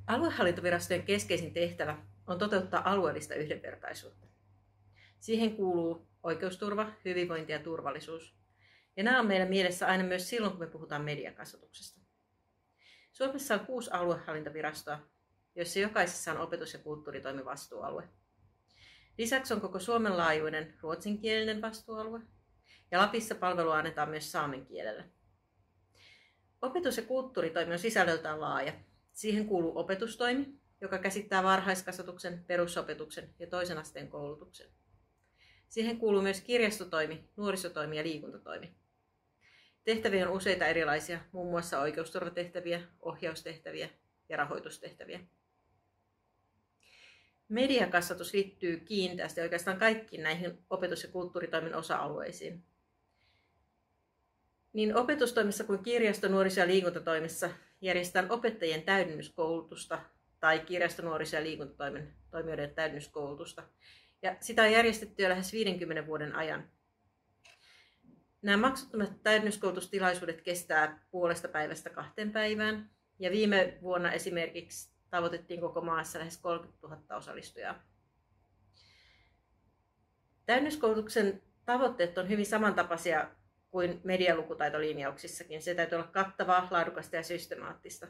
Aluehallintovirastojen keskeisin tehtävä on toteuttaa alueellista yhdenvertaisuutta. Siihen kuuluu oikeusturva, hyvinvointi ja turvallisuus. Ja nämä on meidän mielessä aina myös silloin, kun me puhutaan mediakasvatuksesta. Suomessa on 6 aluehallintovirastoa, joissa jokaisessa on opetus- ja kulttuuritoimen vastuualue. Lisäksi on koko Suomen laajuinen ruotsinkielinen vastuualue, ja Lapissa palvelua annetaan myös saamen kielellä. Opetus- ja kulttuuritoimi on sisällöltään laaja. Siihen kuuluu opetustoimi, joka käsittää varhaiskasvatuksen, perusopetuksen ja toisen asteen koulutuksen. Siihen kuuluu myös kirjastotoimi, nuorisotoimi ja liikuntatoimi. Tehtäviä on useita erilaisia, muun muassa oikeusturvatehtäviä, ohjaustehtäviä ja rahoitustehtäviä. Mediakasvatus liittyy kiinteästi oikeastaan kaikkiin näihin opetus- ja kulttuuritoimen osa-alueisiin. Niin opetustoimissa kuin kirjasto-, nuoriso- ja liikuntatoimissa järjestetään opettajien täydennyskoulutusta tai kirjasto-, nuoriso- ja liikuntatoimen toimijoiden täydennyskoulutusta. Ja sitä on järjestetty jo lähes 50 vuoden ajan. Nämä maksuttomat täydennyskoulutustilaisuudet kestää puolesta päivästä 2 päivään. Ja viime vuonna esimerkiksi tavoitettiin koko maassa lähes 30 000 osallistujaa. Täydennyskoulutuksen tavoitteet on hyvin samantapaisia kuin medialukutaitolinjauksissakin. Se täytyy olla kattavaa, laadukasta ja systemaattista.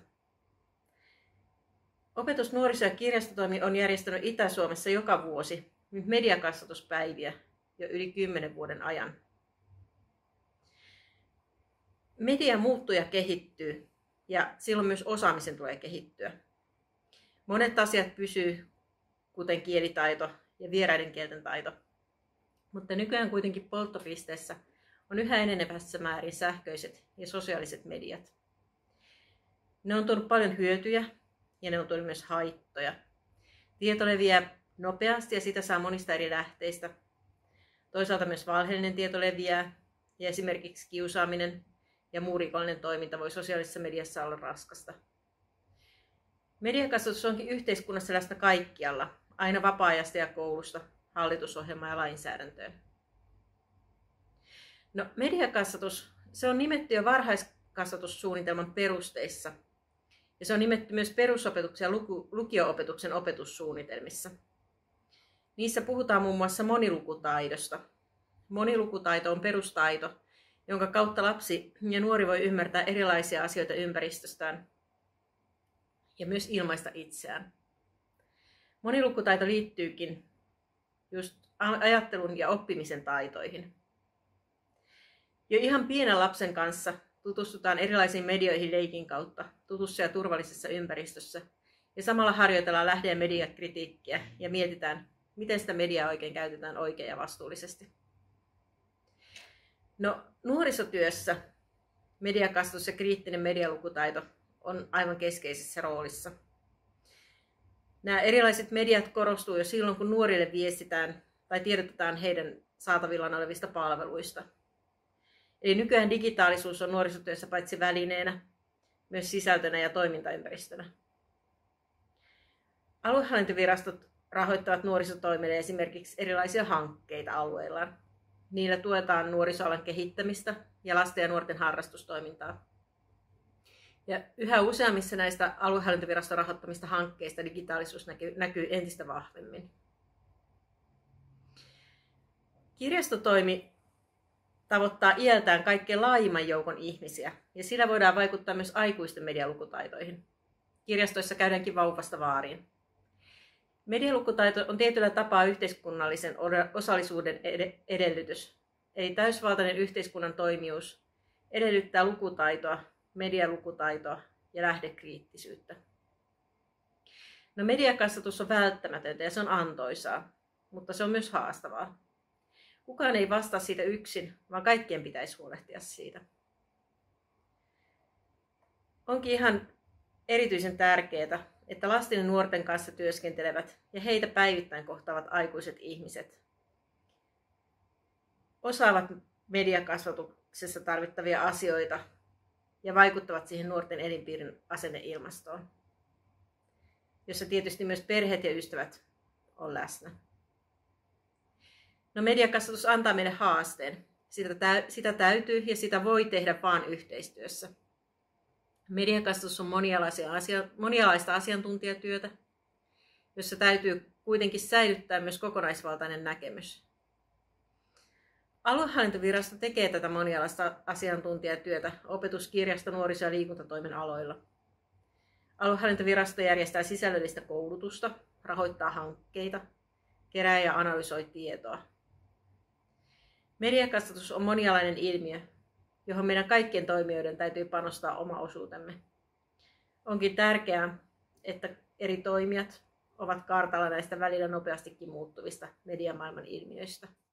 Opetus-, nuoriso- ja kirjastotoimi on järjestänyt Itä-Suomessa joka vuosi mediakasvatuspäiviä jo yli 10 vuoden ajan. Media muuttuu ja kehittyy, ja silloin myös osaamisen tulee kehittyä. Monet asiat pysyy, kuten kielitaito ja vieraiden kielten taito. Mutta nykyään kuitenkin polttopisteessä on yhä enenevässä määrin sähköiset ja sosiaaliset mediat. Ne on tuonut paljon hyötyjä ja ne on tuonut myös haittoja. Tieto leviää nopeasti ja sitä saa monista eri lähteistä. Toisaalta myös valheellinen tieto leviää ja esimerkiksi kiusaaminen ja muu rikollinen toiminta voi sosiaalisessa mediassa olla raskasta. Mediakasvatus onkin yhteiskunnassa läsnä kaikkialla, aina vapaa-ajasta ja koulusta, hallitusohjelmaan ja lainsäädäntöön. No, mediakasvatus, se on nimetty jo varhaiskasvatussuunnitelman perusteissa. Ja se on nimetty myös perusopetuksen ja lukio-opetuksen opetussuunnitelmissa. Niissä puhutaan muun muassa monilukutaidosta. Monilukutaito on perustaito, jonka kautta lapsi ja nuori voi ymmärtää erilaisia asioita ympäristöstään ja myös ilmaista itseään. Monilukutaito liittyykin just ajattelun ja oppimisen taitoihin. Jo ihan pienen lapsen kanssa tutustutaan erilaisiin medioihin leikin kautta, tutussa ja turvallisessa ympäristössä, ja samalla harjoitellaan lähde- ja mediakritiikkiä ja mietitään, miten sitä mediaa oikein käytetään oikein ja vastuullisesti. No, nuorisotyössä mediakasvatus ja kriittinen medialukutaito on aivan keskeisessä roolissa. Nämä erilaiset mediat korostuu jo silloin, kun nuorille viestitään tai tiedotetaan heidän saatavillaan olevista palveluista. Eli nykyään digitaalisuus on nuorisotyössä paitsi välineenä, myös sisältönä ja toimintaympäristönä. Aluehallintovirastot rahoittavat nuorisotoimille esimerkiksi erilaisia hankkeita alueillaan. Niillä tuetaan nuorisoalan kehittämistä ja lasten ja nuorten harrastustoimintaa. Ja yhä useammissa näistä aluehallintoviraston rahoittamista hankkeista digitaalisuus näkyy entistä vahvemmin. Kirjastotoimi tavoittaa iältään kaikkein laajimman joukon ihmisiä, ja sillä voidaan vaikuttaa myös aikuisten medialukutaitoihin. Kirjastoissa käydäänkin vauvasta vaariin. Medialukutaito on tietyllä tapaa yhteiskunnallisen osallisuuden edellytys, eli täysvaltainen yhteiskunnan toimijuus edellyttää lukutaitoa, medialukutaitoa ja lähdekriittisyyttä. No, mediakasvatus on välttämätöntä ja se on antoisaa, mutta se on myös haastavaa. Kukaan ei vastaa siitä yksin, vaan kaikkien pitäisi huolehtia siitä. Onkin ihan erityisen tärkeää, että lasten ja nuorten kanssa työskentelevät ja heitä päivittäin kohtaavat aikuiset ihmiset osaavat mediakasvatuksessa tarvittavia asioita ja vaikuttavat siihen nuorten elinpiirin asenneilmastoon, jossa tietysti myös perheet ja ystävät on läsnä. No, mediakasvatus antaa meille haasteen. Sitä täytyy ja sitä voi tehdä vain yhteistyössä. Mediakasvatus on monialaista asiantuntijatyötä, jossa täytyy kuitenkin säilyttää myös kokonaisvaltainen näkemys. Aluehallintovirasto tekee tätä monialaista asiantuntijatyötä opetus-, kirjasto-, nuoriso- ja liikuntatoimen aloilla. Aluehallintovirasto järjestää sisällöllistä koulutusta, rahoittaa hankkeita, kerää ja analysoi tietoa. Mediakasvatus on monialainen ilmiö, johon meidän kaikkien toimijoiden täytyy panostaa oma osuutemme. Onkin tärkeää, että eri toimijat ovat kartalla näistä välillä nopeastikin muuttuvista mediamaailman ilmiöistä.